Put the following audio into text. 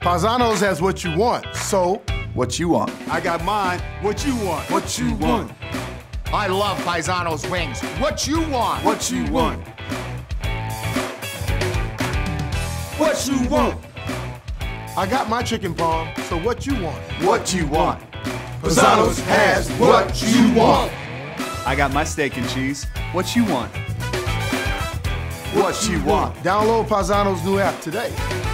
Paisano's has what you want, so What you want? I got mine. What you want? What you want? I love Paisano's wings. What you want? What you want? What you want? I got my chicken parm, so what you want? What you want? Paisano's has what you want. I got my steak and cheese. What you want? What you want? Download Paisano's new app today.